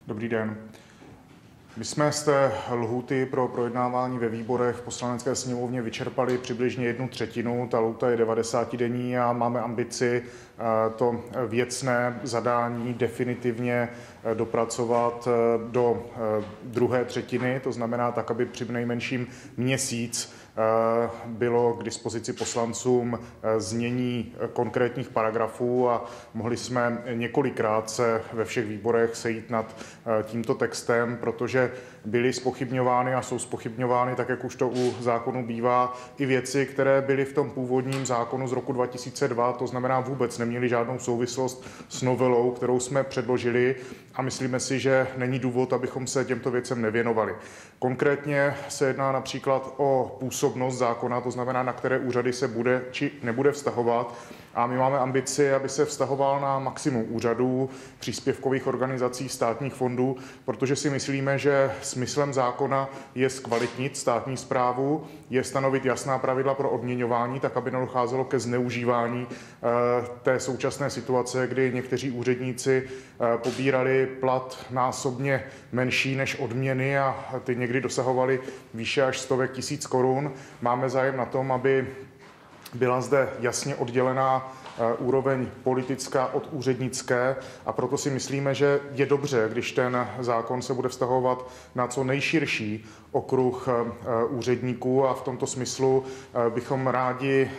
Dobrý den. My jsme z té lhůty pro projednávání ve výborech v Poslanecké sněmovně vyčerpali přibližně 1/3. Ta lhůta je 90denní a máme ambici to věcné zadání definitivně dopracovat do druhé třetiny, to znamená tak, aby při nejmenším měsíc bylo k dispozici poslancům znění konkrétních paragrafů a mohli jsme několikrát se ve všech výborech sejít nad tímto textem, protože byly zpochybňovány a jsou zpochybňovány, tak jak už to u zákonu bývá, i věci, které byly v tom původním zákonu z roku 2002, to znamená vůbec neměly žádnou souvislost s novelou, kterou jsme předložili a myslíme si, že není důvod, abychom se těmto věcem nevěnovali. Konkrétně se jedná například o působnost zákona, to znamená, na které úřady se bude či nebude vztahovat. A my máme ambici, aby se vztahoval na maximum úřadů, příspěvkových organizací, státních fondů, protože si myslíme, že smyslem zákona je zkvalitnit státní správu, je stanovit jasná pravidla pro odměňování, tak aby nedocházelo ke zneužívání té současné situace, kdy někteří úředníci pobírali plat násobně menší než odměny a ty někdy dosahovaly výše až stovek tisíc korun. Máme zájem na tom, aby byla zde jasně oddělená úroveň politická od úřednické a proto si myslíme, že je dobře, když ten zákon se bude vztahovat na co nejširší okruh úředníků a v tomto smyslu bychom rádi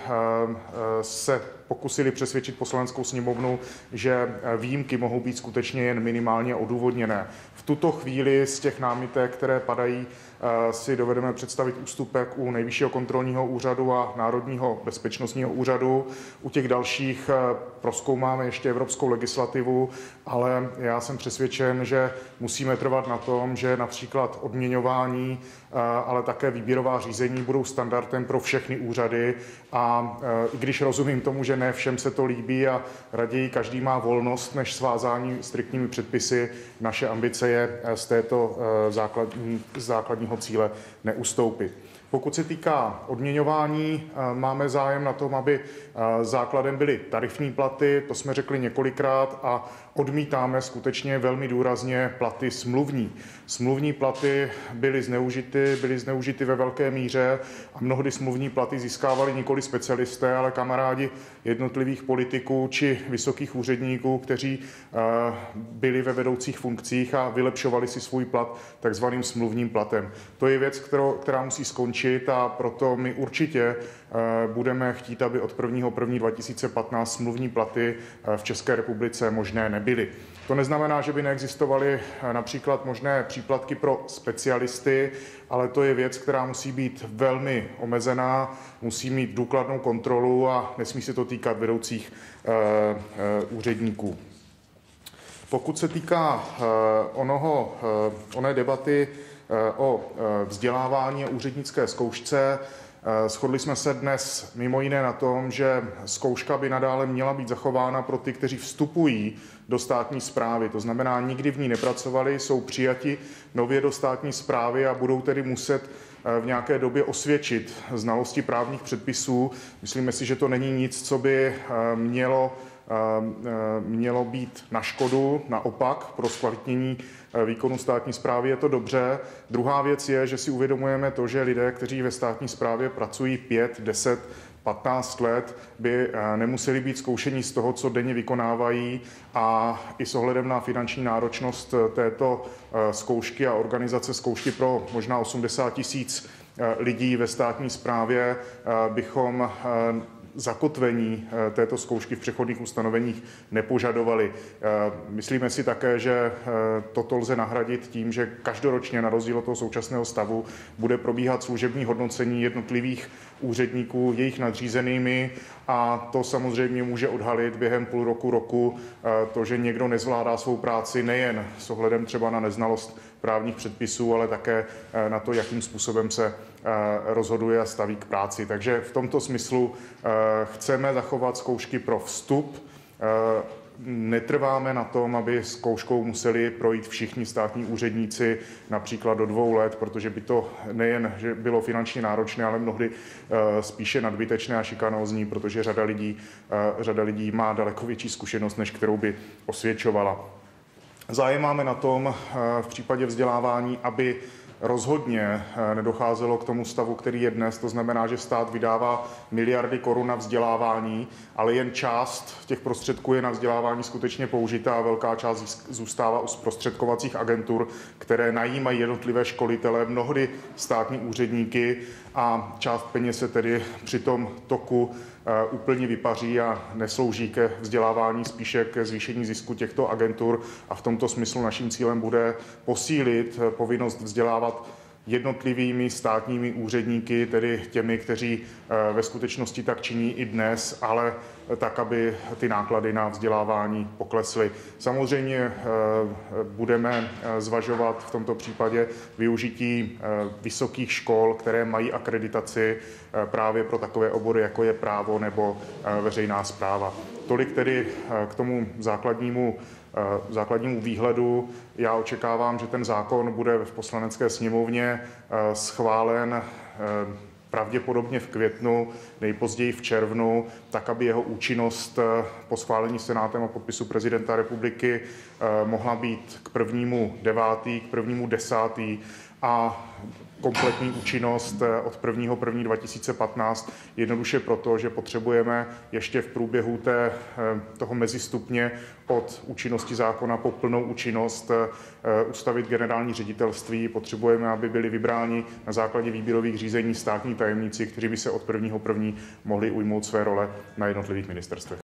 se pokusili přesvědčit Poslaneckou sněmovnu, že výjimky mohou být skutečně jen minimálně odůvodněné. V tuto chvíli z těch námitek, které padají, si dovedeme představit ústupek u Nejvyššího kontrolního úřadu a Národního bezpečnostního úřadu. U těch dalších prozkoumáme ještě evropskou legislativu, ale já jsem přesvědčen, že musíme trvat na tom, že například odměňování, ale také výběrová řízení budou standardem pro všechny úřady a i když rozumím tomu, že ne všem se to líbí a raději každý má volnost než svázání striktními předpisy, naše ambice je z této základního cíle neustoupit. Pokud se týká odměňování, máme zájem na tom, aby základem byly tarifní platy, to jsme řekli několikrát a odmítáme skutečně velmi důrazně platy smluvní. Smluvní platy byly zneužity ve velké míře a mnohdy smluvní platy získávali nikoli specialisté, ale kamarádi jednotlivých politiků či vysokých úředníků, kteří byli ve vedoucích funkcích a vylepšovali si svůj plat takzvaným smluvním platem. To je věc, která musí skončit a proto my určitě budeme chtít, aby od 1.1.2015 smluvní platy v České republice možné nebyly. To neznamená, že by neexistovaly například možné příplatky pro specialisty, ale to je věc, která musí být velmi omezená, musí mít důkladnou kontrolu a nesmí se to týkat vedoucích úředníků. Pokud se týká oné debaty o vzdělávání a úřednické zkoušce, shodli jsme se dnes mimo jiné na tom, že zkouška by nadále měla být zachována pro ty, kteří vstupují do státní správy. To znamená, nikdy v ní nepracovali, jsou přijati nově do státní správy a budou tedy muset v nějaké době znalosti právních předpisů. Myslíme si, že to není nic, co by mělo být na škodu, naopak pro zkvalitnění výkonu státní správy je to dobře. Druhá věc je, že si uvědomujeme to, že lidé, kteří ve státní správě pracují 5, 10, 15 let, by nemuseli být zkoušení z toho, co denně vykonávají a i s ohledem na finanční náročnost této zkoušky a organizace zkoušky pro možná 80 000 lidí ve státní správě bychom zakotvení této zkoušky v přechodných ustanoveních nepožadovali. Myslíme si také, že toto lze nahradit tím, že každoročně na rozdíl od toho současného stavu bude probíhat služební hodnocení jednotlivých úředníků jejich nadřízenými a to samozřejmě může odhalit během půl roku to, že někdo nezvládá svou práci nejen s ohledem třeba na neznalost právních předpisů, ale také na to, jakým způsobem se rozhoduje a staví k práci. Takže v tomto smyslu chceme zachovat zkoušky pro vstup. Netrváme na tom, aby zkouškou museli projít všichni státní úředníci například do 2 let, protože by to nejen že bylo finančně náročné, ale mnohdy spíše nadbytečné a šikanózní, protože řada lidí má daleko větší zkušenost, než kterou by osvědčovala. Zájem máme na tom v případě vzdělávání, aby rozhodně nedocházelo k tomu stavu, který je dnes. To znamená, že stát vydává miliardy korun na vzdělávání, ale jen část těch prostředků je na vzdělávání skutečně použitá a velká část zůstává u zprostředkovacích agentur, které najímají jednotlivé školitele, mnohdy státní úředníky, a část peněz se tedy při tom toku úplně vypaří a neslouží ke vzdělávání, spíše ke zvýšení zisku těchto agentur, a v tomto smyslu naším cílem bude posílit povinnost vzdělávat jednotlivými státními úředníky, tedy těmi, kteří ve skutečnosti tak činí i dnes, ale tak, aby ty náklady na vzdělávání poklesly. Samozřejmě budeme zvažovat v tomto případě využití vysokých škol, které mají akreditaci právě pro takové obory, jako je právo nebo veřejná správa. Tolik tedy k tomu základnímu výhledu. Já očekávám, že ten zákon bude v Poslanecké sněmovně schválen pravděpodobně v květnu, nejpozději v červnu, tak, aby jeho účinnost po schválení Senátem a podpisu prezidenta republiky mohla být k 1.9., k 1.10. a kompletní účinnost od 1.1.2015 2015, jednoduše proto, že potřebujeme ještě v průběhu toho mezistupně od účinnosti zákona po plnou účinnost ustavit generální ředitelství. Potřebujeme, aby byli vybráni na základě výběrových řízení státní tajemníci, kteří by se od 1.1. mohli ujmout své role na jednotlivých ministerstvech.